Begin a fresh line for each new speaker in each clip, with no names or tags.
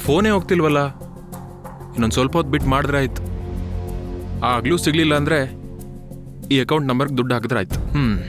ಫೋನೇ ಹೋಗ್ತಿಲ್ವಲ್ಲ, ಇನ್ನೊಂದು ಸ್ವಲ್ಪ ಹೊತ್ತು ಬಿಟ್ಟು ಮಾಡಿದ್ರೆ ಆಯ್ತು. ಆಗ್ಲೂ ಸಿಗ್ಲಿಲ್ಲ ಅಂದರೆ ಈ ಅಕೌಂಟ್ ನಂಬರ್ಗೆ ದುಡ್ಡು ಹಾಕಿದ್ರೆ ಆಯ್ತು.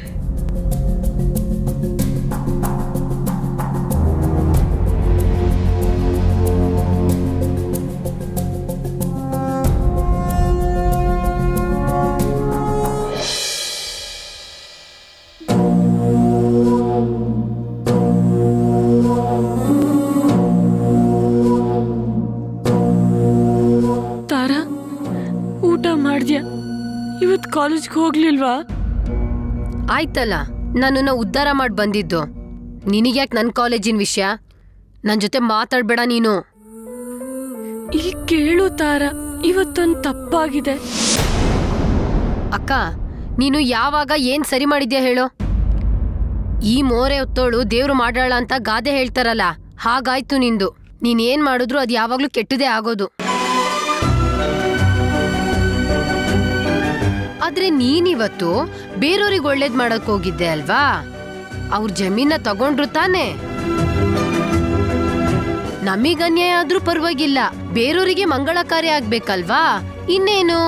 ಕಾಲೇಜ್ಗೆ ಹೋಗ್ಲಿಲ್ವಾ?
ಆಯ್ತಲ್ಲ, ನನ್ನನ್ನ ಉದ್ಧಾರ ಮಾಡಿ ಬಂದಿದ್ದು. ನಿನಗ್ಯಾಕೆ ನನ್ನ ಕಾಲೇಜಿನ ವಿಷಯ? ನನ್ನ ಜೊತೆ ಮಾತಾಡ್ಬೇಡ ನೀನು.
ಇಲ್ಲಿ ಕೇಳು ತಾರ, ಇವತ್ತೊಂದು ತಪ್ಪಾಗಿದೆ.
ಅಕ್ಕ, ನೀನು ಯಾವಾಗ ಏನ್ ಸರಿ ಮಾಡಿದ್ಯಾ ಹೇಳು? ಈ ಮೋರೆ ಹೊತ್ತೋಳು ದೇವ್ರು ಮಾಡಾಳ ಅಂತ ಗಾದೆ ಹೇಳ್ತಾರಲ್ಲ, ಹಾಗಾಯ್ತು ನಿಂದು. ನೀನೇನ್ ಮಾಡಿದ್ರು ಅದು ಯಾವಾಗ್ಲೂ ಕೆಟ್ಟದೇ ಆಗೋದು. ಆದ್ರೆ ನೀನಿವತ್ತು ಬೇರೆಯವ್ರಿಗೆ ಒಳ್ಳೇದ್ ಮಾಡಕ್ ಹೋಗಿದ್ದೆ ಅಲ್ವಾ? ಅವ್ರ ಜಮೀನ ತಗೊಂಡ್ರು ತಾನೆ? ನಮಗ್ ಅನ್ಯಾಯ ಆದ್ರೂ ಪರವಾಗಿಲ್ಲ, ಬೇರೆಯವರಿಗೆ ಮಂಗಳ ಕಾರ್ಯ ಆಗ್ಬೇಕಲ್ವಾ? ಇನ್ನೇನು?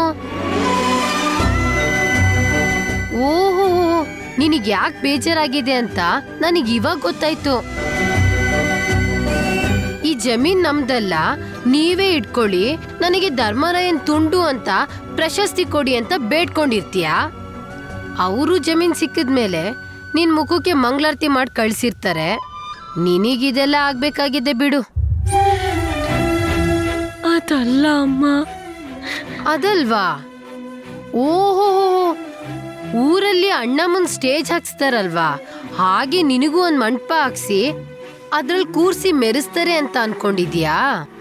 ಓಹೋ, ನಿನಗ್ ಯಾಕೆ ಬೇಜಾರಾಗಿದೆ ಅಂತ ನನಗ್ ಇವಾಗ ಗೊತ್ತಾಯ್ತು. ಈ ಜಮೀನ್ ನಮ್ದಲ್ಲ, ನೀವೇ ಇಟ್ಕೊಳ್ಳಿ, ನನಗೆ ಧರ್ಮರಾಯನ್ ತುಂಡು ಅಂತ ಪ್ರಶಸ್ತಿ ಕೊಡಿ ಅಂತ ಬೇಡ್ಕೊಂಡಿರ್ತೀಯ. ಅವರು ಜಮೀನ್ ಸಿಕ್ಕಿದ್ಮೇಲೆ ನಿನ್ ಮುಖಕ್ಕೆ ಮಂಗಳಾರತಿ ಮಾಡಿ ಕಳ್ಸಿರ್ತಾರೆ. ನಿನಗಿದೆಲ್ಲ ಆಗ್ಬೇಕಾಗಿದೆ ಬಿಡು.
ಅದಲ್ಲ ಅಮ್ಮ.
ಅದಲ್ವಾ? ಓಹೋ, ಊರಲ್ಲಿ ಅಣ್ಣಮ್ಮನ್ ಸ್ಟೇಜ್ ಹಾಕ್ಸ್ತಾರಲ್ವಾ, ಹಾಗೆ ನಿನಗೂ ಒಂದ್ ಮಂಟಪ ಹಾಕ್ಸಿ ಅದ್ರಲ್ಲಿ ಕೂರ್ಸಿ ಮೆರೆಸ್ತಾರೆ ಅಂತ ಅನ್ಕೊಂಡಿದ್ಯಾ?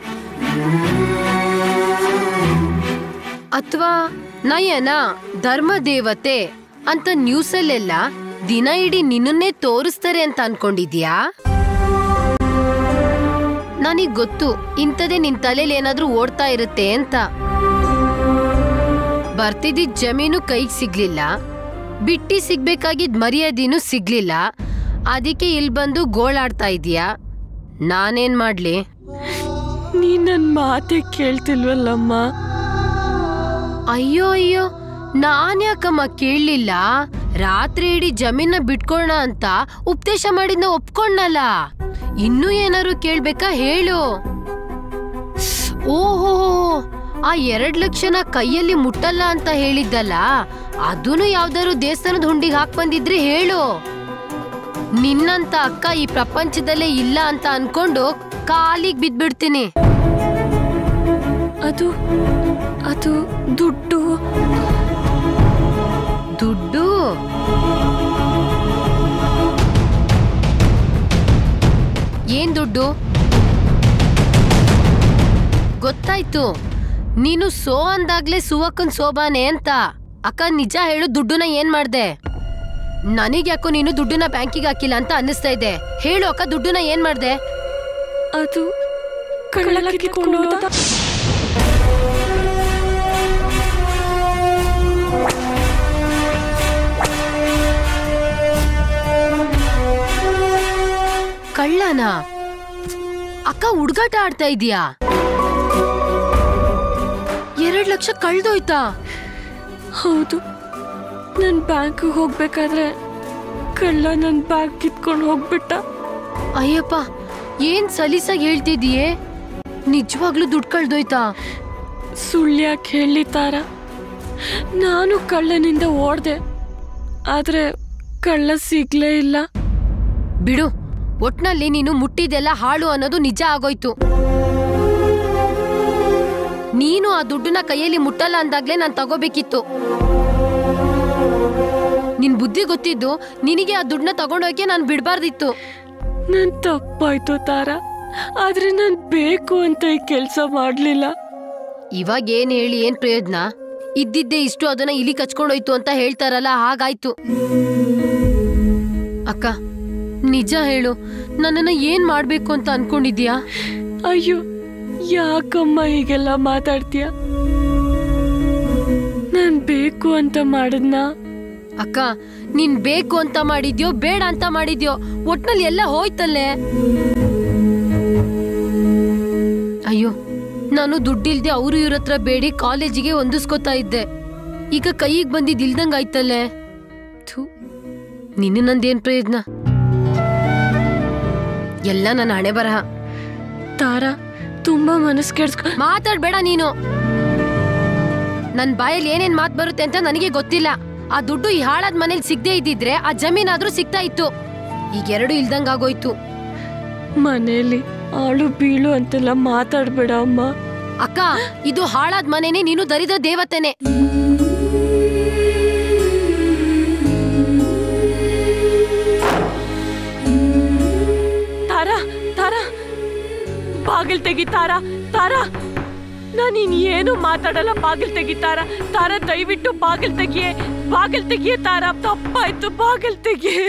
ಅಥವಾ ನಯನ ಧರ್ಮ ದೇವತೆ ಅಂತ ನ್ಯೂಸಲ್ಲೆಲ್ಲ ದಿನ ಇಡೀ ನಿನ್ನನ್ನೇ ತೋರಿಸ್ತಾರೆ ಅಂತ ಅನ್ಕೊಂಡಿದ್ಯಾ? ನನಗ್ ಗೊತ್ತು, ಇಂಥದೇ ನಿನ್ ತಲೆಯಲ್ಲಿ ಏನಾದ್ರೂ ಓಡ್ತಾ ಇರುತ್ತೆ ಅಂತ. ಬರ್ತಿದ್ದಿದ್ ಜಮೀನು ಕೈಗೆ ಸಿಗ್ಲಿಲ್ಲ, ಬಿಟ್ಟಿ ಸಿಗ್ಬೇಕಾಗಿದ್ ಮರ್ಯಾದೆನೂ ಸಿಗ್ಲಿಲ್ಲ, ಅದಕ್ಕೆ ಇಲ್ಲಿ ಬಂದು ಗೋಳಾಡ್ತಾ ಇದೀಯಾ. ನಾನೇನ್ ಮಾಡ್ಲಿ?
ನೀ ನನ್ ಮಾತೆ ಕೇಳ್ತಿಲ್ವಲ್ಲಮ್ಮ.
ಅಯ್ಯೋ ಅಯ್ಯೋ, ನಾನ್ ಯಾಕಮ್ಮ ಕೇಳಲಿಲ್ಲ? ರಾತ್ರಿ ಇಡೀ ಜಮೀನ ಬಿಟ್ಕೊಳ್ಳೋಣ ಅಂತ ಉಪದೇಶ ಮಾಡಿದ್ನ ಒಪ್ಕೊಂಡಲ್ಲ. ಇನ್ನೂ ಏನಾರು ಕೇಳ್ಬೇಕಾ ಹೇಳು? ಓಹೋ, ಆ 2 ಲಕ್ಷನ ಕೈಯಲ್ಲಿ ಮುಟ್ಟಲ್ಲ ಅಂತ ಹೇಳಿದ್ದಲ್ಲ, ಅದೂನು ಯಾವ್ದಾದ್ರು ದೇವಸ್ಥಾನದ ಹುಂಡಿಗೆ ಹಾಕ್ ಬಂದಿದ್ರೆ ಹೇಳು. ನಿನ್ನಂತ ಅಕ್ಕ ಈ ಪ್ರಪಂಚದಲ್ಲೇ ಇಲ್ಲ ಅಂತ ಅನ್ಕೊಂಡು ಕಾಲಿಗೆ ಬಿದ್ಬಿಡ್ತೀನಿ.
ಅದು ಅದು ದುಡ್ಡು.
ದುಡ್ಡು? ಏನ್ ದುಡ್ಡು? ಗೊತ್ತಾಯ್ತು, ನೀನು ಸೋ ಅಂದಾಗ್ಲೇ ಸುವಕ್ಕನ್ ಸೋಬಾನೆ ಅಂತ. ಅಕ್ಕ ನಿಜ ಹೇಳು, ದುಡ್ಡುನ ಏನ್ ಮಾಡ್ದೆ? ನನಗ್ಯಾಕೋ ನೀನು ದುಡ್ಡನ್ನ ಬ್ಯಾಂಕಿಗೆ ಹಾಕಿಲ್ಲ ಅಂತ ಅನ್ನಿಸ್ತಾ ಇದೆ. ಹೇಳು ಅಕ್ಕ, ದುಡ್ಡನ್ನ ಏನ್ ಮಾಡ್ದೆ?
ಅದು ಕಳ್ಳ ಕಿತ್ಕೊಂಡು ಹೋದ.
ಕಳ್ಳನ? ಅಕ್ಕ ಹುಡುಗಾಟ ಆಡ್ತಾ ಇದೀಯಾ? 2 ಲಕ್ಷ ಕಳ್ದೋಯ್ತಾ?
ಹೌದು, ನನ್ ಬ್ಯಾಂಕ್ ಹೋಗ್ಬೇಕಾದ್ರೆ ಕಳ್ಳ ನನ್ ಬ್ಯಾಗ್ ಕಿತ್ಕೊಂಡು ಹೋಗ್ಬಿಟ್ಟ.
ಅಯ್ಯಪ್ಪ, ಏನ್ ಸಲೀಸಾಗಿ ಹೇಳ್ತಿದೀಯೇ? ನಿಜವಾಗ್ಲೂ ದುಡ್ಡು ಕಳ್ದೋಯ್ತಾ?
ಸುಳ್ಳ್ಯಾಕೆ ಹೇಳಿ ತಾರ, ನಾನು ಕಳ್ಳನಿಂದ ಓಡ್ದೆ, ಆದ್ರೆ ಕಳ್ಳ ಸಿಗ್ಲೇ ಇಲ್ಲ.
ಬಿಡು, ಒಟ್ನಲ್ಲಿ ನೀನು ಮುಟ್ಟಿದೆಲ್ಲ ಹಾಳು ಅನ್ನೋದು ನಿಜ ಆಗೋಯ್ತು. ನೀನು ಆ ದುಡ್ಡನ್ನ ಕೈಯಲ್ಲಿ ಮುಟ್ಟಲ್ಲ ಅಂದಾಗ್ಲೇ ನಾನ್ ತಗೋಬೇಕಿತ್ತು. ನಿನ್ ಬುದ್ಧಿ ಗೊತ್ತಿದ್ದು ನಿನಗೆ ಆ ದುಡ್ಡನ್ನ ತಗೊಂಡೋಕೆ ನಾನು ಬಿಡ್ಬಾರ್ದಿತ್ತು.
ನನ್ ತಪ್ಪಾಯ್ತು ತಾರ, ಆದ್ರೆ ನಾನ್ ಬೇಕು ಅಂತ ಈ ಕೆಲ್ಸ ಮಾಡ್ಲಿಲ್ಲ.
ಇವಾಗ ಏನ್ ಹೇಳಿ ಏನ್ ಪ್ರಯೋಜನ? ಇದ್ದಿದ್ದೆ ಇಷ್ಟು, ಅದನ್ನ ಇಲಿ ಕಚ್ಕೊಂಡೋಯ್ತು ಅಂತ ಹೇಳ್ತಾರಲ್ಲ, ಹಾಗಾಯ್ತು. ಅಕ್ಕ ನಿಜ ಹೇಳು, ನನ್ನನ್ನ ಏನ್ ಮಾಡ್ಬೇಕು ಅಂತ ಅನ್ಕೊಂಡಿದ್ಯಾ?
ಅಯ್ಯೋ, ಯಾಕಮ್ಮ ಹೀಗೆಲ್ಲ ಮಾತಾಡ್ತೀಯ? ನಾನ್ ಬೇಕು ಅಂತ ಮಾಡದ್ನ?
ಅಕ್ಕ, ನೀನ್ ಬೇಕು ಅಂತ ಮಾಡಿದ್ಯೋ ಬೇಡ ಅಂತ ಮಾಡಿದ್ಯೋ, ಒಟ್ನಲ್ಲಿ ಎಲ್ಲ ಹೋಯ್ತಲ್ಲೇ. ಅಯ್ಯೋ, ನಾನು ದುಡ್ಡಿಲ್ದೆ ಅವರು ಇವ್ರ ಹತ್ರ ಬೇಡಿ ಕಾಲೇಜಿಗೆ ಹೊಂದಿಸ್ಕೊತಾ ಇದ್ದೆ. ಈಗ ಕೈಗೆ ಬಂದಿದ್ದು ಇಲ್ದಂಗ ಆಯ್ತಲ್ಲೇ. ಥೂ, ನಿನ್ನ ನಂದೇನ್ ಪ್ರಯೋಜನ? ಎಲ್ಲ ನನ್ನ ಹಣೆ ಬರಹ.
ತಾರಾ, ತುಂಬಾ ಮನಸ್ಸು ಕೆಡ್ಸ್ಕೊ.
ಮಾತಾಡ್ಬೇಡ ನೀನು. ನನ್ ಬಾಯಲ್ಲಿ ಏನೇನ್ ಮಾತ್ ಬರುತ್ತೆ ಅಂತ ನನಗೆ ಗೊತ್ತಿಲ್ಲ. ಆ ದುಡ್ಡು ಈ ಹಾಳಾದ ಮನೇಲಿ ಸಿಗದೆ ಇದ್ದಿದ್ರೆ ಆ ಜಮೀನಾದ್ರೂ ಸಿಗ್ತಾ ಇತ್ತು. ಈಗ ಎರಡು ಇಲ್ದಂಗಾಗೋಯ್ತು.
ಮನೇಲಿ ಆಳು ಬೀಳು ಅಂತೆಲ್ಲ ಮಾತಾಡ್ಬೇಡ ಅಮ್ಮ.
ಅಕ್ಕ, ಇದು ಹಾಳಾದ ಮನೇನೆ, ನೀನು ದರಿದ್ರ ದೇವತೆನೆ.
ತಾರಾ, ತಾರಾ, ಬಾಗಿಲ್ ತೆಗಿ ತಾರಾ. ತಾರಾ, ನಾನಿನ್ ಏನು ಮಾತಾಡಲ್ಲ. ಬಾಗಿಲ್ ತೆಗಿ ತಾರಾ. ತಾರಾ, ದಯವಿಟ್ಟು ಬಾಗಿಲ್ ತೆಗಿಯೇ. ಬಾಗಿಲ್ ತೆಗಿಯೇ ತಾರಾ, ತಪ್ಪಾಯ್ತು. ಬಾಗಿಲ್ ತೆಗಿಯೇ.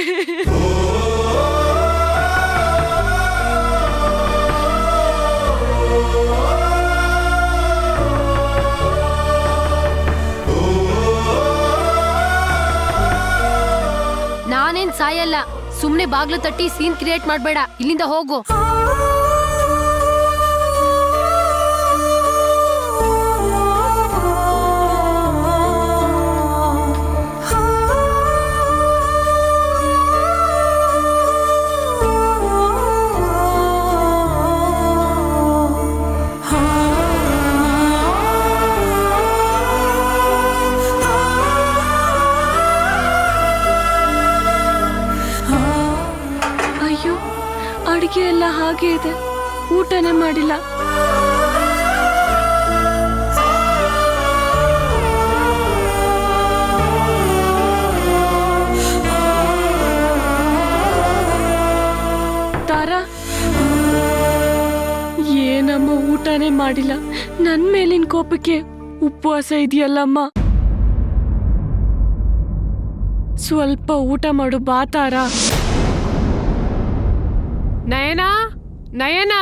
ನಾನೇನ್ ಸಾಯಲ್ಲ. ಸುಮ್ನೆ ಬಾಗ್ಲು ತಟ್ಟಿ ಸೀನ್ ಕ್ರಿಯೇಟ್ ಮಾಡ್ಬೇಡ. ಇಲ್ಲಿಂದ ಹೋಗು.
ಅಡಿಗೆ ಎಲ್ಲ ಹಾಗೆ ಇದೆ, ಊಟನೇ ಮಾಡಿಲ್ಲ. ತಾರಾ, ಏನಮ್ಮ ಊಟನೇ ಮಾಡಿಲ್ಲ? ನನ್ ಮೇಲಿನ ಕೋಪಕ್ಕೆ ಉಪವಾಸ ಇದೆಯಲ್ಲಮ್ಮ. ಸ್ವಲ್ಪ ಊಟ ಮಾಡು ಬಾ ತಾರಾ.
ನಯನಾ, ನಯನಾ,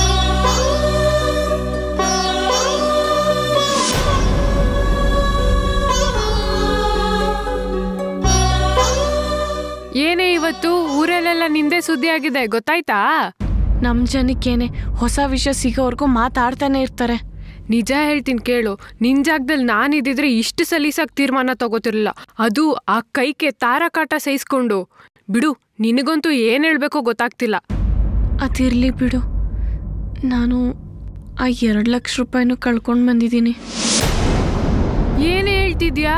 ಏನೇ ಇವತ್ತು ಊರಲ್ಲೆಲ್ಲ ನಿಂದೆ ಸುದ್ದಿ ಆಗಿದೆ, ಗೊತ್ತಾಯ್ತಾ?
ನಮ್ ಜನಕ್ಕೇನೆ ಹೊಸ ವಿಷಯ ಸಿಗೋವರೆಗೂ ಮಾತಾಡ್ತಾನೆ ಇರ್ತಾರೆ.
ನಿಜ ಹೇಳ್ತೀನಿ ಕೇಳು, ನಿನ್ ಜಾಗದಲ್ಲಿ ನಾನಿದ್ದಿದ್ರೆ ಇಷ್ಟು ಸಲೀಸಾಗಿ ತೀರ್ಮಾನ ತಗೋತಿರ್ಲಿಲ್ಲ. ಅದು ಆ ಕೈಗೆ ತಾರಕಾಟ ಸಹಿಸ್ಕೊಂಡು. ಬಿಡು, ನಿನಗಂತೂ ಏನ್ ಹೇಳ್ಬೇಕೋ ಗೊತ್ತಾಗ್ತಿಲ್ಲ.
ಅದಿರ್ಲಿ ಬಿಡು. ನಾನು ಆ 2 ಲಕ್ಷ ರೂಪಾಯಿನೂ ಕಳ್ಕೊಂಡು ಬಂದಿದ್ದೀನಿ.
ಏನೇ ಹೇಳ್ತಿದ್ಯಾ?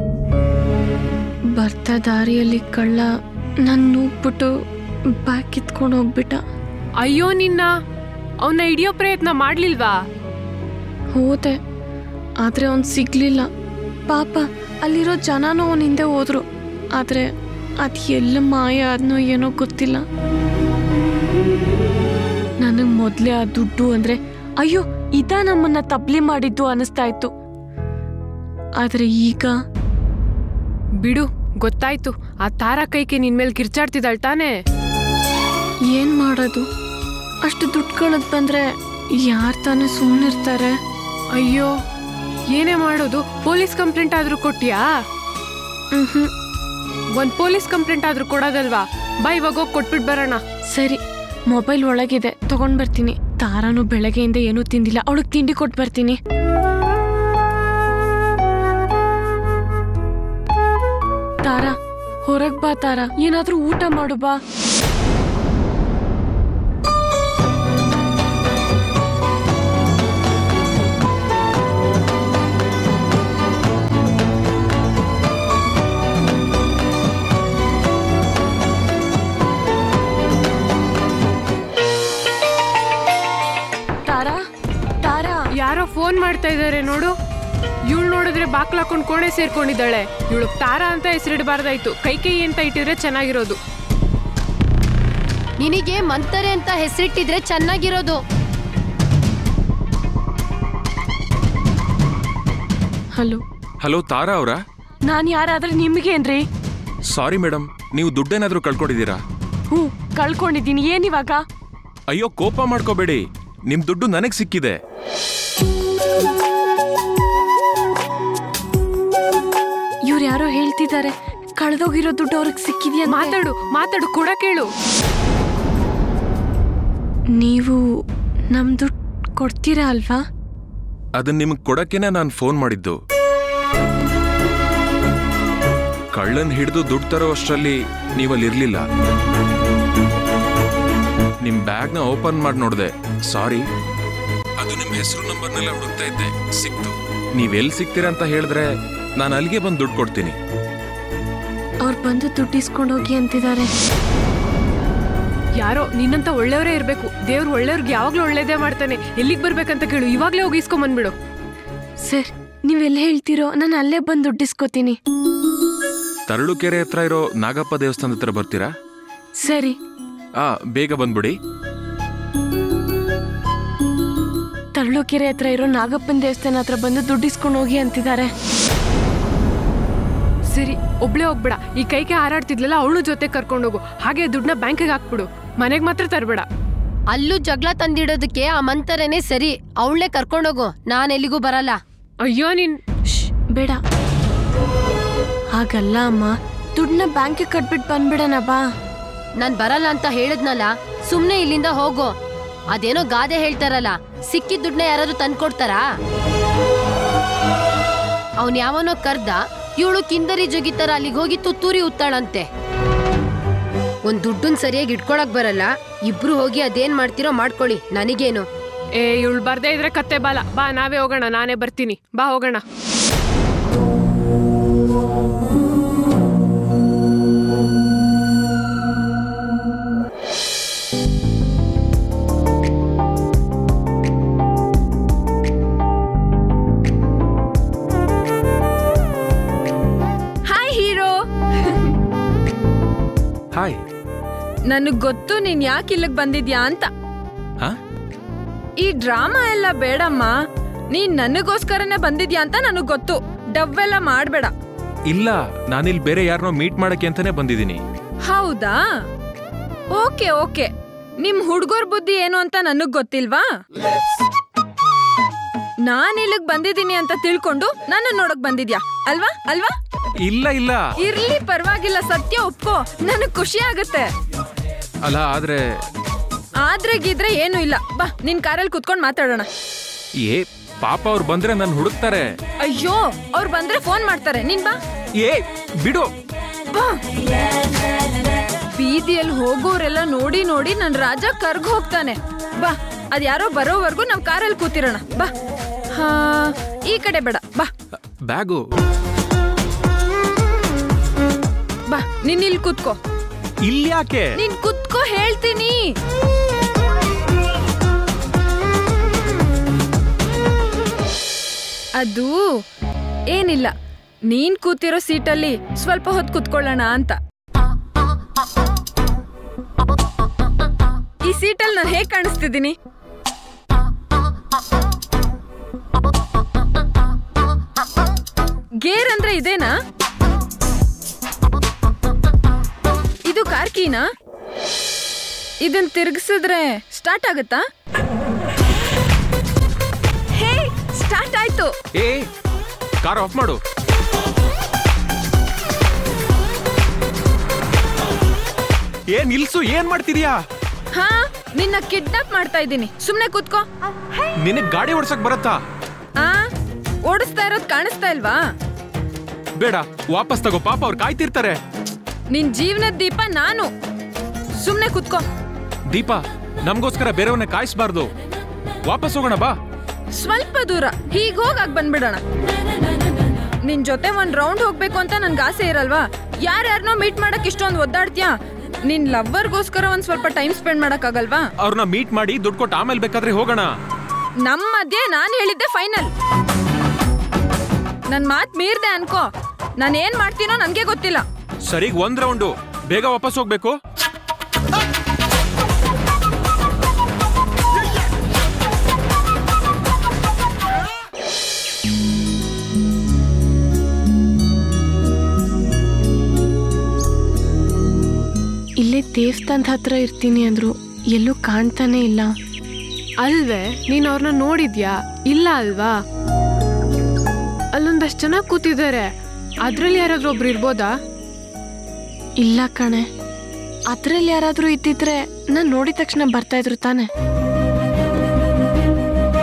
ಬರ್ತಾ ದಾರಿಯಲ್ಲಿ ಕಳ್ಳ ನನ್ನ ನೂಗ್ಬಿಟ್ಟು ಬ್ಯಾಗ್ ಕಿತ್ಕೊಂಡು ಹೋಗ್ಬಿಟ್ಟ.
ಅಯ್ಯೋ, ನಿನ್ನ ಅವನ್ನ ಹಿಡಿಯೋ ಪ್ರಯತ್ನ ಮಾಡ್ಲಿಲ್ವಾ?
ಹೋದೆ, ಆದರೆ ಅವನು ಸಿಗ್ಲಿಲ್ಲ. ಪಾಪ ಅಲ್ಲಿರೋ ಜನನೂ ಅವನ ಹಿಂದೆ ಹೋದ್ರು. ಆದರೆ ಅದು ಎಲ್ಲ ಮಾಯ ಆದ್ನೋ ಏನೋ ಗೊತ್ತಿಲ್ಲ. ನನಗೆ ಮೊದಲೇ ಆ ದುಡ್ಡು ಅಂದರೆ ಅಯ್ಯೋ ಇದ ನಮ್ಮನ್ನ ತಬ್ಲಿ ಮಾಡಿದ್ದು ಅನಿಸ್ತಾ ಇತ್ತು. ಆದರೆ ಈಗ
ಬಿಡು, ಗೊತ್ತಾಯ್ತು. ಆ ತಾರಾ ಕೈಗೆ ನಿನ್ ಮೇಲೆ ಕಿರ್ಚಾಡ್ತಿದ್ದಾಳ್ ತಾನೆ.
ಏನ್ ಮಾಡೋದು? ಅಷ್ಟು ದುಡ್ಡು ಕಳೆದ್ ಬಂದ್ರೆ ಯಾರು ತಾನೇ ಸುಮ್ಮನಿರ್ತಾರೆ?
ಅಯ್ಯೋ, ಏನೇ ಮಾಡೋದು? ಪೊಲೀಸ್ ಕಂಪ್ಲೇಂಟ್ ಆದ್ರೂ ಕೊಟ್ಟಿಯಾ? ಒಂದ್ ಪೊಲೀಸ್ ಕಂಪ್ಲೇಂಟ್ ಆದ್ರೂ ಕೊಡೋದಲ್ವಾ? ಬಾ, ಇವಾಗ ಹೋಗಿ ಕೊಟ್ಬಿಟ್ಟು ಬರೋಣ.
ಸರಿ, ಮೊಬೈಲ್ ಒಳಗಿದೆ, ತಗೊಂಡ್ ಬರ್ತೀನಿ. ತಾರಾನು ಬೆಳಗ್ಗೆಯಿಂದ ಏನೂ ತಿಂದಿಲ್ಲ, ಅವಳಿಗೆ ತಿಂಡಿ ಕೊಟ್ಟು ಬರ್ತೀನಿ. ತಾರಾ, ಹೊರಗ್ ಬಾ ತಾರಾ, ಏನಾದ್ರೂ ಊಟ ಮಾಡು ಬಾ.
ಯಾರೋ ಫೋನ್ ಮಾಡ್ತಾ ಇದ್ದಾರೆ ನೋಡು. ಇವಳು ನೋಡಿದ್ರೆ ಬಾಕ್ಲ ಹಾಕೊಂಡು ಕೋಣೆ ಸೇರ್ಕೊಂಡಿದ್ದಾಳೆ. ಇವಳು ತಾರಾ ಅಂತ ಹೆಸರಿಡಬಾರ್ದಾಯ್ತು, ಕೈ ಅಂತ ಇಟ್ಟಿದ್ರೆ ಚೆನ್ನಾಗಿರೋದು.
ನಿನಗೆ ಮಂತರೆ ಅಂತ ಹೆಸರಿಟ್ಟಿದ್ರೆ ಚೆನ್ನಾಗಿರೋದು.
ಹಲೋ
ಹಲೋ, ತಾರಾ ಅವರಾ?
ನಾನು ಯಾರಾದ್ರೆ ನಿಮ್ಗೇನ್ರಿ?
ಸಾರಿ ಮೇಡಮ್, ನೀವು ದುಡ್ಡೇನಾದ್ರೂ ಕಳ್ಕೊಂಡಿದ್ದೀರಾ?
ಕಳ್ಕೊಂಡಿದ್ದೀನಿ. ಏನಿವಾಗ?
ಅಯ್ಯೋ, ಕೋಪ ಮಾಡ್ಕೋಬೇಡಿ, ನಿಮ್ ದುಡ್ಡು ನನಗ್ ಸಿಕ್ಕಿದೆ.
ಇವ್ರು ಯಾರೋ ಹೇಳ್ತಿದ್ದಾರೆ ಕಳೆದೋಗಿರೋ ದುಡ್ಡು ಅವ್ರಿಗೆ ಸಿಕ್ಕಿದ್ಯಾ.
ಮಾತಾಡು ಕೂಡ ಕೇಳು.
ನೀವು ನಮ್ ದುಡ್ಡು ಕೊಡ್ತೀರಾ ಅಲ್ವಾ?
ಅದನ್ನ ನಿಮಗೆ ಕೊಡಕ್ಕೇನೆ ನಾನು ಫೋನ್ ಮಾಡಿದ್ದು. ಕಳ್ಳನ್ ಹಿಡಿದು ದುಡ್ಡು ತರೋ ಅಷ್ಟರಲ್ಲಿ ನೀವಲ್ಲಿರ್ಲಿಲ್ಲ. ನಿಮ್ ಬ್ಯಾಗ್ನ ಓಪನ್ ಮಾಡಿ ನೋಡಿದೆ. ಸಾರಿ, ಅದು ನಿಮ್ ಹೆಸರು ನಂಬರ್ನೆಲ್ಲ ಹುಡುಕ್ತಾ ಇದ್ದೆ, ಸಿಕ್ತು. ನೀವೆಲ್ಲಿ ಸಿಗ್ತೀರಾ ಅಂತ ಹೇಳಿದ್ರೆ ನಾನು ಅಲ್ಲಿಗೆ ಬಂದು ದುಡ್ಡು ಕೊಡ್ತೀನಿ.
ಅವ್ರು ಬಂದು ದುಡ್ಡು ಇಸ್ಕೊಂಡು ಹೋಗಿ ಅಂತಿದ್ದಾರೆ.
ಯಾರೋ ನಿನ್ನಂತ ಒಳ್ಳೆಯವರೇ ಇರ್ಬೇಕು. ದೇವ್ರು ಒಳ್ಳೆಯವ್ರಿಗೆ ಯಾವಾಗ್ಲೂ ಒಳ್ಳೇದೇ ಮಾಡ್ತಾನೆ. ಎಲ್ಲಿಗೆ ಬರ್ಬೇಕಂತ ಕೇಳು, ಇವಾಗ್ಲೇ ಹೋಗಿ ಇಸ್ಕೊಂಬಂದ್ಬಿಡು.
ಸರ್, ನೀವೆಲ್ಲ ಹೇಳ್ತೀರೋ ನಾನು ಅಲ್ಲೇ ಬಂದು ದುಡ್ಡು ಇಸ್ಕೋತೀನಿ.
ತರಳುಕೆರೆ ಹತ್ರ ಇರೋ ನಾಗಪ್ಪ ದೇವಸ್ಥಾನದ ಹತ್ರ ಬರ್ತೀರಾ?
ಸರಿ.
ಬೇಗ ಬಂದ್ಬಿಡಿ.
ತರಳುಕೆರೆ ಹತ್ರ ಇರೋ ನಾಗಪ್ಪನ ದೇವಸ್ಥಾನ ಹತ್ರ ಬಂದು ದುಡ್ಡು ಇಸ್ಕೊಂಡು ಹೋಗಿ ಅಂತಿದ್ದಾರೆ.
ಸರಿ, ಒಬ್ಳೆ ಹೋಗ್ಬೇಡ. ಈ ಕೈಗೆ ಹಾರಾಡ್ತಿದ್ಲಲ್ಲ, ಅವಳು ಜೊತೆ ಕರ್ಕೊಂಡೋಗು. ಹಾಗೆ ದುಡ್ಡನ್ನ ಬ್ಯಾಂಕಿಗೆ ಹಾಕ್ಬಿಡು, ಮನೆಗೆ ಮಾತ್ರ ತರಬೇಡ.
ಅಲ್ಲೂ ಜಗಳ ತಂದಿಡೋದಕ್ಕೆ ಆ ಮಂತರೇನೆ ಸರಿ. ಅವಳನ್ನೇ ಕರ್ಕೊಂಡೋಗು, ನಾನು ಎಲ್ಲಿಗೂ ಬರಲ್ಲ.
ಅಯ್ಯೋ ನೀನ್
ಬೇಡ, ಹಾಗಲ್ಲ ಅಮ್ಮ. ದುಡ್ಡನ್ನ ಬ್ಯಾಂಕಿಗೆ ಕಟ್ಬಿಟ್ಟು ಬಂದ್ಬಿಡಣ ಬಾ.
ನಾನ್ ಬರಲ್ಲ ಅಂತ ಹೇಳಿದ್ನಲ್ಲ, ಸುಮ್ನೆ ಇಲ್ಲಿಂದ ಹೋಗು. ಅದೇನೋ ಗಾದೆ ಹೇಳ್ತಾರಲ್ಲ, ಸಿಕ್ಕಿದ ದುಡ್ಡನ್ನ ಯಾರಾದ್ರೂ ತಂದ್ಕೊಡ್ತಾರಾ? ಅವನ್ ಯಾವನೋ ಕರ್ದ, ಇವಳು ಕಿಂದರಿ ಜೊಗಿತಾರ ಅಲ್ಲಿಗೆ ಹೋಗಿ ತುತ್ತೂರಿ ಉತ್ತಾಳಂತೆ. ಒಂದ್ ದುಡ್ಡನ್ ಸರಿಯಾಗಿ ಇಟ್ಕೊಳಕ್ ಬರಲ್ಲ. ಇಬ್ರು ಹೋಗಿ ಅದೇನ್ ಮಾಡ್ತಿರೋ ಮಾಡ್ಕೊಳ್ಳಿ, ನನಗೇನು.
ಇವಳು ಬರ್ದೇ ಇದ್ರೆ ಕತ್ತೆ ಬಾಲ. ಬಾ, ನಾವೇ ಹೋಗೋಣ. ನಾನೇ ಬರ್ತೀನಿ, ಬಾ ಹೋಗೋಣ.
ಹಾಯ್.
ನನಗ್ ಗೊತ್ತು ನೀನ್ ಯಾಕೆ ಇಲ್ಲಿಗೆ ಬಂದಿದ್ಯಾ ಅಂತ. ಈ ಡ್ರಾಮಾ ಎಲ್ಲ ಬೇಡಮ್ಮ. ನೀನ್ ನನಗೋಸ್ಕರನೇ ಬಂದಿದ್ಯಾ ಅಂತ ನನಗ್ ಗೊತ್ತು. ಡವ್ವೆಲ್ಲ ಮಾಡ್ಬೇಡ.
ಇಲ್ಲ, ನಾನಿಲ್ಲಿ ಬೇರೆ ಯಾರನ್ನೋ ಮೀಟ್ ಮಾಡಕ್ಕೆ ಅಂತಾನೆ ಬಂದಿದ್ದೀನಿ.
ಹೌದಾ? Okay okay. ನಿಮ್ ಹುಡ್ಗೋರ್ ಬುದ್ಧಿ ಏನು ಅಂತ ನನಗ್ ಗೊತ್ತಿಲ್ವಾ? ನಾನ್ ಇಲ್ಲಿಗ್ ಬಂದಿದ್ದೀನಿ ಅಂತ ತಿಳ್ಕೊಂಡು ನನ್ನ ನೋಡಕ್ ಬಂದಿದ್ಯಾ ಅಲ್ವಾ? ಅಲ್ವಾ?
ಇಲ್ಲ ಇಲ್ಲ.
ಇರ್ಲಿ, ಪರವಾಗಿಲ್ಲ. ಸತ್ಯ ಒಪ್ಕೋ, ನನಗ್ ಖುಷಿ ಆಗುತ್ತೆ.
ಅಲ್ಲ, ಆದ್ರೆ
ಗೀದ್ರೆ ಏನು ಇಲ್ಲ. ಬಾ, ನಿನ್ ಕಾರಲ್ಲಿ ಕುತ್ಕೊಂಡ್ ಮಾತಾಡೋಣ.
ಪಾಪ ಅವ್ರು ಬಂದ್ರೆ ನನ್ ಹುಡುಕ್ತಾರೆ.
ಅಯ್ಯೋ, ಅವ್ರು ಬಂದ್ರೆ ಫೋನ್ ಮಾಡ್ತಾರೆ. ನೀನ್ ಬಾ.
ಬಿಡು.
ಬಾ. ಬೀದಿಯಲ್ಲಿ ಹೋಗೋರೆಲ್ಲ ನೋಡಿ ನೋಡಿ ನನ್ ರಾಜ ಕರ್ಗ್ ಹೋಗ್ತಾನೆ. ಬಾ, ಅದ್ಯಾರೋ ಬರೋವರೆಗೂ ನಾವ್ ಕಾರಲ್ಲಿ ಕೂತಿರೋಣ. ಬಾ. ಈ ಕಡೆ ಬೇಡ, ಬಾ.
ಬ್ಯಾಗು.
ಬಾ, ನೀನ್ ಇಲ್ಲಿ ಕೂತ್ಕೋ.
ಇಲ್ಲಿ ಯಾಕೆ?
ನೀನ್ ಕೂತ್ಕೋ, ಹೇಳ್ತೀನಿ. ಅದು ಏನಿಲ್ಲ, ನೀನ್ ಕೂತಿರೋ ಸೀಟಲ್ಲಿ ಸ್ವಲ್ಪ ಹೊತ್ತು ಕೂತ್ಕೊಳ್ಳೋಣ ಅಂತ. ಈ ಸೀಟಲ್ಲಿ ನಾನು ಹೇಗ್ ಕಾಣಿಸ್ತಿದ್ದೀನಿ? ಗೇರ್ ಅಂದ್ರೆ ಇದೇನಾ? ಇದು ಕಾರ್ ಕೀನಾ? ಇದನ್ ತಿರ್ಗಿಸಿದ್ರೆ ಸ್ಟಾರ್ಟ್ ಆಗುತ್ತಾ? ಹೇ, ಸ್ಟಾರ್ಟ್ ಆಯ್ತು.
ಕಾರ್ ಆಫ್ ಮಾಡು. ನಿಲ್ಸು. ಏನ್ ಮಾಡ್ತಿದ್ಯಾ?
ನಿನ್ನ ಕಿಡ್ನಾಪ್ ಮಾಡ್ತಾ ಇದ್ದೀನಿ. ಸುಮ್ನೆ ಕೂತ್ಕೋ.
ನಿನಗ್ ಗಾಡಿ ಓಡ್ಸಕ್ ಬರತ್ತಾ?
ಓಡಿಸ್ತಾ ಇರೋದ್ ಕಾಣಿಸ್ತಾ ಇಲ್ವಾ?
ಬೇಡ, ವಾಪಸ್ ತಗೋ. ಪಾಪ ಅವ್ರು ಕಾಯ್ತಿರ್ತಾರೆ.
ನಿನ್ ಜೀವನದ ದೀಪ ನಾನು. ಸುಮ್ನೆ ಕೂತ್ಕೋ.
ದೀಪ, ನಮ್ಗೋಸ್ಕರ ಬೇರೆಯವನ್ನ ಕಾಯಿಸ್ಬಾರ್ದು. ವಾಪಸ್ ಹೋಗೋಣ ಬಾ.
ಸ್ವಲ್ಪ ದೂರ ಹೀಗ್ ಹೋಗಾಕ್ ಬಂದ್ಬಿಡೋಣ. ನಿನ್ ಜೊತೆ ಒಂದ್ ರೌಂಡ್ ಹೋಗ್ಬೇಕು ಅಂತ ನನ್ಗೆ ಆಸೆ ಇರಲ್ವಾ? ಯಾರ್ಯಾರನೋ ಮೀಟ್ ಮಾಡಕ್ ಇಷ್ಟೊಂದು ಒದ್ದಾಡ್ತೀಯಾ? ನಿನ್ ಲವ್ವರ್ಗೋಸ್ಕರ ಒಂದ್ ಸ್ವಲ್ಪ ಟೈಮ್ ಸ್ಪೆಂಡ್ ಮಾಡಕ್ ಆಗಲ್ವಾ?
ಅವ್ರನ್ನ ಮೀಟ್ ಮಾಡಿ ದುಡ್ಡು ಕೊಟ್ಟು ಆಮೇಲೆ ಬೇಕಾದ್ರೆ ಹೋಗೋಣ.
ನಮ್ಮ ಮಧ್ಯೆ ನಾನ್ ಹೇಳಿದ್ದೆ ಫೈನಲ್. ನನ್ ಮಾತ್ ಮೀರ್ದೆ ಅನ್ಕೋ, ನಾನ್ ಏನ್ ಮಾಡ್ತೀನೋ ನನ್ಗೆ ಗೊತ್ತಿಲ್ಲ.
ಸರಿಗ್ ಒಂದ್ ರೌಂಡು. ಬೇಗ ವಾಪಸ್ ಹೋಗ್ಬೇಕು.
ಇಲ್ಲೇ ದೇವಸ್ಥಾನದ ಹತ್ರ ಇರ್ತೀನಿ ಅಂದ್ರು, ಎಲ್ಲೂ ಕಾಣ್ತಾನೆ ಇಲ್ಲ.
ಅಲ್ವೇ, ನೀನ್ ಅವ್ರನ್ನ ನೋಡಿದ್ಯಾ? ಇಲ್ಲ ಅಲ್ವಾ? ಅಲ್ಲೊಂದಷ್ಟು ಜನ ಕೂತಿದ್ದಾರೆ. ಅದ್ರಲ್ಲಿ ಯಾರಾದ್ರೂ ಒಬ್ರು ಇರ್ಬೋದಾ?
ಇಲ್ಲ ಕಣೆ, ಅದ್ರಲ್ಲಿ ಯಾರಾದ್ರೂ ಇದ್ದಿದ್ರೆ ನಾನ್ ನೋಡಿದ ತಕ್ಷಣ ಬರ್ತಾ ಇದ್ರು ತಾನೆ.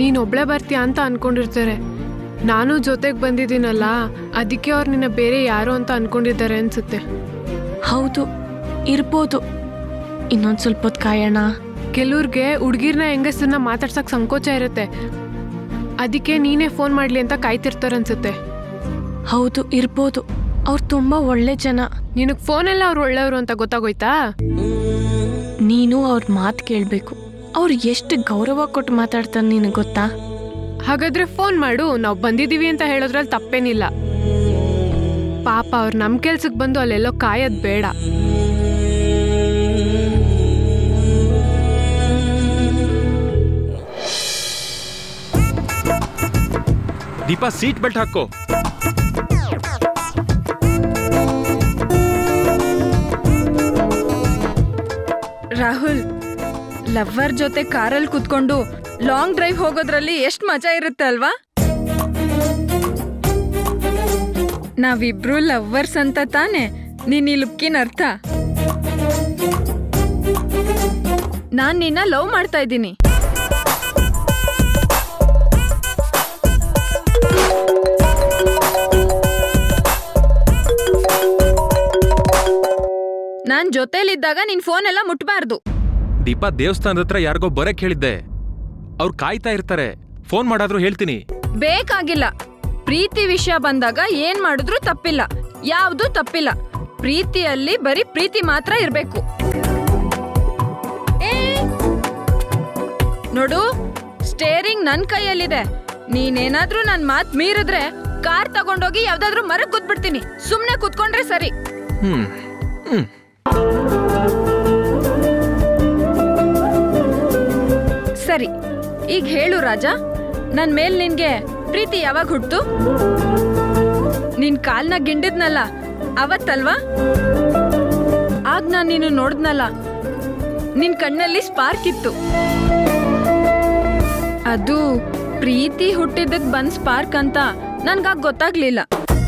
ನೀನೊಬ್ಳೆ ಬರ್ತೀಯ ಅಂತ ಅನ್ಕೊಂಡಿರ್ತಾರೆ. ನಾನು ಜೊತೆಗೆ ಬಂದಿದ್ದೀನಲ್ಲ, ಅದಕ್ಕೆ ಅವ್ರು ನಿನ್ನ ಬೇರೆ ಯಾರು ಅಂತ ಅನ್ಕೊಂಡಿದ್ದಾರೆ ಅನ್ಸುತ್ತೆ.
ಹೌದು, ಇರ್ಬೋದು. ಇನ್ನೊಂದು ಸ್ವಲ್ಪ ಹೊತ್ತು ಕಾಯೋಣ.
ಕೆಲವ್ರಿಗೆ ಹುಡುಗಿರ್ನ ಹೆಂಗಸನ್ನ ಮಾತಾಡ್ಸಕ್ ಸಂಕೋಚ ಇರುತ್ತೆ, ಅದಕ್ಕೆ ನೀನೇ ಫೋನ್ ಮಾಡ್ಲಿ ಅಂತ ಕಾಯ್ತಿರ್ತಾರನ್ಸುತ್ತೆ.
ಹೌದು, ಇರ್ಬೋದು. ಅವ್ರು ತುಂಬಾ ಒಳ್ಳೆ ಜನ.
ನಿನಗೆ ಫೋನೆಲ್ಲ ಅವ್ರು ಒಳ್ಳೆಯವರು ಅಂತ ಗೊತ್ತಾಗೋಯ್ತಾ?
ನೀನು ಅವ್ರ ಮಾತು ಕೇಳಬೇಕು. ಅವ್ರು ಎಷ್ಟು ಗೌರವ ಕೊಟ್ಟು ಮಾತಾಡ್ತಾರೆ ನಿನಗೆ ಗೊತ್ತಾ?
ಹಾಗಾದ್ರೆ ಫೋನ್ ಮಾಡು, ನಾವು ಬಂದಿದ್ದೀವಿ ಅಂತ ಹೇಳೋದ್ರಲ್ಲಿ ತಪ್ಪೇನಿಲ್ಲ. ಪಾಪ ಅವ್ರು ನಮ್ಮ ಕೆಲ್ಸಕ್ಕೆ ಬಂದು ಅಲ್ಲೆಲ್ಲೋ ಕಾಯೋದು ಬೇಡ.
ದೀಪಾ, ಸೀಟ್ ಬೆಲ್ಟ್ ಹಾಕೋ.
ರಾಹುಲ್, ಲವ್ವರ್ ಜೊತೆ ಕಾರಲ್ಲಿ ಕುತ್ಕೊಂಡು ಲಾಂಗ್ ಡ್ರೈವ್ ಹೋಗೋದ್ರಲ್ಲಿ ಎಷ್ಟು ಮಜಾ ಇರುತ್ತೆ ಅಲ್ವಾ? ನಾವಿಬ್ರು ಲವ್ವರ್ಸ್ ಅಂತ ತಾನೆ ನೀನ್ ಈ ಲುಕ್ಕಿನ ಅರ್ಥ. ನಾನ್ ನಿನ್ನ ಲವ್ ಮಾಡ್ತಾ ಇದ್ದೀನಿ. ನಾನ್ ಜೊತೆಲಿದ್ದಾಗ ನಿನ್ ಫೋನ್ ಎಲ್ಲ ಮುಟ್ಬಾರ್ದು.
ದೀಪಾ, ದೇವಸ್ಥಾನದ ಹತ್ರ ಯಾರಿಗೋ ಬರಕ್ ಹೇಳಿದ್ದೆ, ಅವ್ರು ಕಾಯ್ತಾ ಇರ್ತಾರೆ. ಫೋನ್ ಮಾಡಾದ್ರೂ ಹೇಳ್ತೀನಿ.
ಬೇಕಾಗಿಲ್ಲ. ಪ್ರೀತಿ ವಿಷಯ ಬಂದಾಗ ಏನ್ ಮಾಡಿದ್ರು ತಪ್ಪಿಲ್ಲ, ಯಾವ್ದು ತಪ್ಪಿಲ್ಲ. ಪ್ರೀತಿಯಲ್ಲಿ ಬರೀ ಪ್ರೀತಿ ಮಾತ್ರ ಇರ್ಬೇಕು. ನೋಡು, ಸ್ಟೇರಿಂಗ್ ನನ್ ಕೈಯಲ್ಲಿದೆ. ನೀನೇನಾದ್ರೂ ನನ್ ಮಾತ್ ಮೀರಿದ್ರೆ ಕಾರ್ ತಗೊಂಡೋಗಿ ಯಾವ್ದಾದ್ರೂ ಮರಕ್ ಕೂತ್ಬಿಡ್ತೀನಿ. ಸುಮ್ನೆ ಕೂತ್ಕೊಂಡ್ರೆ ಸರಿ. ಸರಿ, ಈಗ ಹೇಳು ರಾಜ, ನನ್ ಮೇಲ್ ನಿನ್ಗೆ ಪ್ರೀತಿ ಯಾವಾಗ ಹುಟ್ತು? ನಿನ್ ಕಾಲ್ನ ಗಿಂಡಿದ್ನಲ್ಲ ಅವತ್ತಲ್ವಾ? ಆಗ ನಾನ್ ನೀನು ನೋಡಿದ್ನಲ್ಲ, ನಿನ್ ಕಣ್ಣಲ್ಲಿ ಸ್ಪಾರ್ಕ್ ಇತ್ತು. ಅದು ಪ್ರೀತಿ ಹುಟ್ಟಿದ್ದಕ್ ಬಂದ್ ಸ್ಪಾರ್ಕ್ ಅಂತ ನನ್ಗಾಗ ಗೊತ್ತಾಗ್ಲಿಲ್ಲ.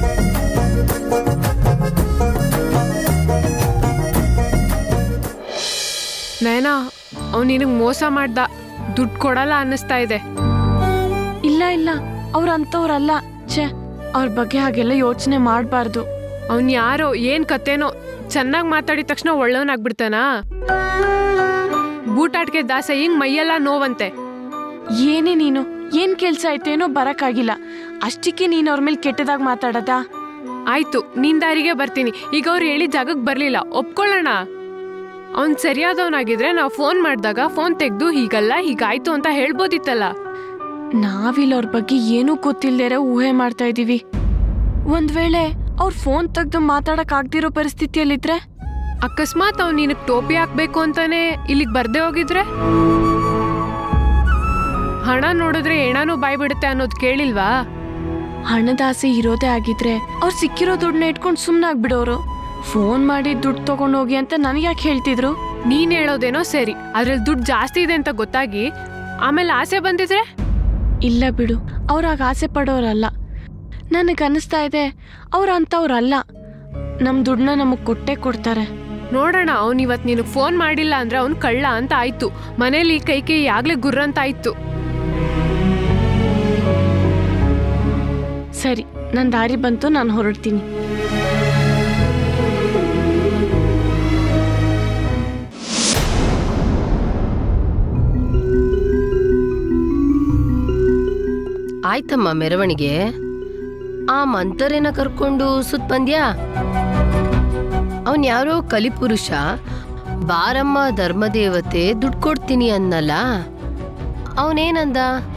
ನಯನಾ, ಅವ್ನು ನಿನಗೆ ಮೋಸ ಮಾಡ್ದ, ದುಡ್ಡು ಕೊಡಲ್ಲ ಅನ್ನಿಸ್ತಾ ಇದೆ.
ಇಲ್ಲ ಇಲ್ಲ, ಅವ್ರ ಅಂತವ್ರಲ್ಲ. ಛೇ, ಅವ್ರ ಬಗ್ಗೆ ಹಾಗೆಲ್ಲ ಯೋಚನೆ ಮಾಡಬಾರ್ದು.
ಅವ್ನು ಯಾರೋ, ಏನ್ ಕತೆನೋ, ಚೆನ್ನಾಗಿ ಮಾತಾಡಿದ ತಕ್ಷಣ ಒಳ್ಳೆಯವನಾಗ್ಬಿಡ್ತಾನಾ? ಬೂಟಾಟ್ಗೆ ದಾಸ ಹಿಂಗ್ ಮೈಯೆಲ್ಲ ನೋವಂತೆ.
ಏನೇ ನೀನು, ಏನ್ ಕೆಲ್ಸ ಆಯ್ತೇನೋ ಬರಕ್ಕಾಗಿಲ್ಲ, ಅಷ್ಟಕ್ಕೆ ನೀನ್ ಅವ್ರ ಮೇಲೆ ಕೆಟ್ಟದಾಗ ಮಾತಾಡದ?
ಆಯ್ತು, ನಿನ್ ದಾರಿಗೆ ಬರ್ತೀನಿ. ಈಗ ಅವ್ರು ಹೇಳಿದ ಜಾಗಕ್ಕೆ ಬರ್ಲಿಲ್ಲ, ಒಪ್ಕೊಳ್ಳೋಣ. ಅವ್ನ್ ಸರಿಯಾದವನಾಗಿದ್ರೆ ನಾವು ಫೋನ್ ಮಾಡಿದಾಗ ಫೋನ್ ತೆಗ್ದು ಹೀಗಲ್ಲ ಹೀಗಾಯ್ತು ಅಂತ ಹೇಳ್ಬೋದಿತ್ತಲ್ಲ.
ನಾವಿಲ್ಲ ಅವ್ರ ಬಗ್ಗೆ ಏನೂ ಗೊತ್ತಿಲ್ದೇರ ಊಹೆ ಮಾಡ್ತಾ ಇದೀವಿ. ಒಂದ್ ವೇಳೆ ಅವ್ರ ಫೋನ್ ತೆಗ್ದು ಮಾತಾಡಕ್ ಆಗ್ದಿರೋ ಪರಿಸ್ಥಿತಿಯಲ್ಲಿದ್ರೆ?
ಅಕಸ್ಮಾತ್ ಅವ್ನು ನಿನಗ್ ಟೋಪಿ ಹಾಕ್ಬೇಕು ಅಂತಾನೆ ಇಲ್ಲಿಗೆ ಬರ್ದೇ ಹೋಗಿದ್ರೆ? ಹಣ ನೋಡಿದ್ರೆ ಹೆಣನೂ ಬಾಯ್ ಬಿಡುತ್ತೆ ಅನ್ನೋದು ಕೇಳಿಲ್ವಾ?
ಹಣದ ಆಸೆ ಇರೋದೇ ಆಗಿದ್ರೆ ಅವ್ರು ಸಿಕ್ಕಿರೋ ದುಡ್ಡನ್ನ ಇಟ್ಕೊಂಡು ಸುಮ್ಮನಾಗ್ಬಿಡೋರು. ಫೋನ್ ಮಾಡಿ ದುಡ್ಡು ತಗೊಂಡೋಗಿ ಅಂತ ನನಗೆ ಯಾಕೆ ಹೇಳ್ತಿದ್ರು?
ನೀನ್ ಹೇಳೋದೇನೋ ಸರಿ, ಅದ್ರಲ್ಲಿ ದುಡ್ಡು ಜಾಸ್ತಿ ಇದೆ ಅಂತ ಗೊತ್ತಾಗಿ ಆಮೇಲೆ ಆಸೆ ಬಂದಿದ್ರೆ?
ಇಲ್ಲ ಬಿಡು, ಅವ್ರಾಗ ಆಸೆ ಪಡೋರಲ್ಲ. ನನಗನ್ನಿಸ್ತಾ ಇದೆ ಅವ್ರ ಅಂತವ್ರಲ್ಲ. ನಮ್ಮ ದುಡ್ಡನ್ನ ನಮಗೆ ಕೊಟ್ಟೇ ಕೊಡ್ತಾರೆ.
ನೋಡೋಣ, ಅವ್ನು ಇವತ್ತು ನಿನಗೆ ಫೋನ್ ಮಾಡಿಲ್ಲ ಅಂದ್ರೆ ಅವ್ನು ಕಳ್ಳ ಅಂತ ಆಯ್ತು. ಮನೇಲಿ ಕೈ ಆಗ್ಲೇ ಗುರ್ರ ಅಂತ ಆಯ್ತು.
ಸರಿ, ನನ್ನ ದಾರಿ ಬಂತು, ನಾನು ಹೊರಡ್ತೀನಿ.
ಆಯ್ತಮ್ಮ ಮೆರವಣಿಗೆ. ಆ ಮಂತರೇನ ಕರ್ಕೊಂಡು ಸುತ್ತ ಬಂದ್ಯಾ? ಅವನ್ ಯಾರೋ ಕಲಿಪುರುಷ, ಬಾರಮ್ಮ ಧರ್ಮದೇವತೆ ದುಡ್ಡು ಕೊಡ್ತೀನಿ ಅನ್ನಲ್ಲ. ಅವನೇನಂದ?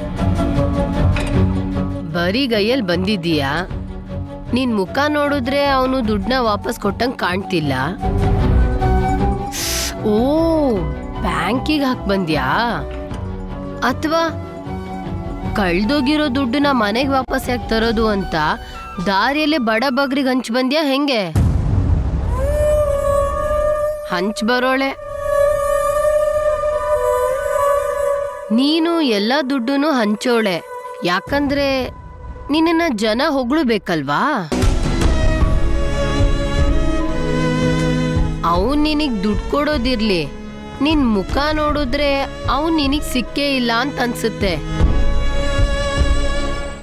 ಬರೀ ಗೈಯಲ್ಲಿ ಬಂದಿದ್ದೀಯಾ, ನಿನ್ ಮುಖ ನೋಡಿದ್ರೆ ಅವನು ದುಡ್ಡನ್ನ ವಾಪಸ್ ಕೊಟ್ಟಂಗ್ ಕಾಣ್ತಿಲ್ಲ. ಓ, ಬ್ಯಾಂಕಿಗೆ ಹಾಕ್ ಬಂದ್ಯಾ? ಅಥವಾ ಕಳ್ದೋಗಿರೋ ದುಡ್ಡನ್ನ ಮನೆಗೆ ವಾಪಸ್ ಯಾಕೆ ತರೋದು ಅಂತ ದಾರಿಯಲ್ಲಿ ಬಡ ಬಗ್ರಿಗೆ ಹಂಚ್ ಬಂದ್ಯಾ? ಹೆಂಗೆ ಹಂಚ್ ಬರೋಳೆ ನೀನು? ಎಲ್ಲ ದುಡ್ಡನ್ನು ಹಂಚೋಳೆ, ಯಾಕಂದ್ರೆ ನಿನ್ನ ಜನ ಹೊಗಳ್ಬೇಕಲ್ವಾ? ಅವನ್ ನಿನಗ್ ದುಡ್ಡು ಕೊಡೋದಿರ್ಲಿ, ನಿನ್ ಮುಖ ನೋಡಿದ್ರೆ ಅವನ್ ನಿನಗ್ ಸಿಕ್ಕೇ ಇಲ್ಲ ಅಂತ ಅನ್ಸುತ್ತೆ.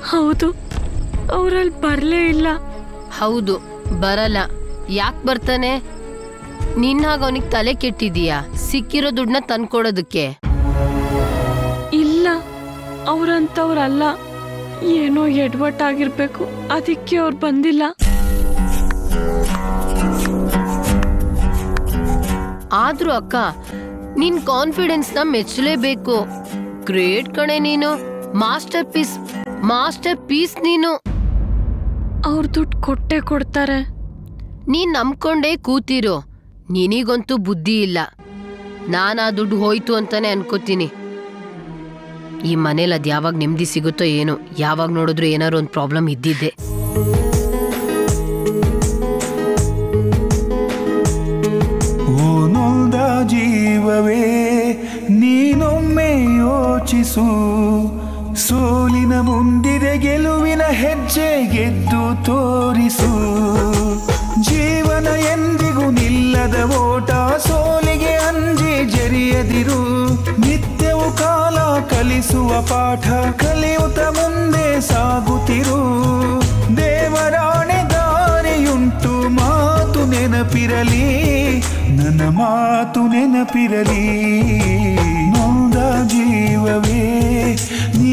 ಹೌದು, ಅವರಲ್ಲಿ ಬರಲೇ ಇಲ್ಲ.
ಹೌದು, ಬರಲ್ಲ. ಯಾಕೆ ಬರ್ತಾನೆ? ನಿನ್ನಾಗ ಅವನಿಗೆ ತಲೆ ಕೆಟ್ಟಿದೀಯಾ ಸಿಕ್ಕಿರೋ ದುಡ್ಡನ್ನ ತಂದ್ಕೊಡೋದಕ್ಕೆ?
ಇಲ್ಲ, ಅವ್ರಂತವ್ರಲ್ಲ. ಏನೋ ಎಡವಟ್ಟಾಗಿರ್ಬೇಕು, ಅದಕ್ಕೆ ಅವ್ರು ಬಂದಿಲ್ಲ.
ಆದ್ರೂ ಅಕ್ಕ, ನಿನ್ ಕಾನ್ಫಿಡೆನ್ಸ್ ನ ಮೆಚ್ಚಲೇಬೇಕು. ಗ್ರೇಟ್ ಕಣೆ ನೀನು. ಮಾಸ್ಟರ್ ಪೀಸ್ ನೀನು.
ಅವ್ರ ದುಡ್ಡು ಕೊಟ್ಟೆ ಕೊಡ್ತಾರೆ.
ನೀನ್ ನಂಬ್ಕೊಂಡೇ ಕೂತಿರೋ. ನಿನಗಂತೂ ಬುದ್ಧಿ ಇಲ್ಲ. ನಾನಾ ದುಡ್ಡು ಹೋಯ್ತು ಅಂತಾನೆ ಅನ್ಕೋತೀನಿ. ಈ ಮನೇಲಿ ಅದು ಯಾವಾಗ ನೆಮ್ಮದಿ ಸಿಗುತ್ತೋ ಏನೋ. ಯಾವಾಗ ನೋಡಿದ್ರು ಏನಾದ್ರು ಒಂದು ಪ್ರಾಬ್ಲಮ್ ಇದ್ದಿದ್ದೆ.
ನೊಂದ ಜೀವವೇ ನೀನೊಮ್ಮೆ ಯೋಚಿಸು. ಸೋಲಿನ ಮುಂದಿದೆ ಗೆಲುವಿನ ಹೆಜ್ಜೆ ಗೆದ್ದು ತೋರಿಸು. ಜೀವನ ಎಂದಿಗೂ ನಿಲ್ಲದ ಓಟ, ಸೋಲಿಗೆ ಅಂಜಿ ಜರಿಯದಿರು. ನಿತ್ಯವೂ ಕಾಲ ಕಲಿಸುವ ಪಾಠ, ಕಲಿಯುತ್ತ ಮುಂದೆ ಸಾಗುತ್ತಿರು. ದೇವರಾಣೆ ದಾರಿಯುಂಟು, ಮಾತು ನೆನಪಿರಲಿ, ನನ್ನ ಮಾತು ನೆನಪಿರಲಿ. ನೊಂದ ಜೀವವೇ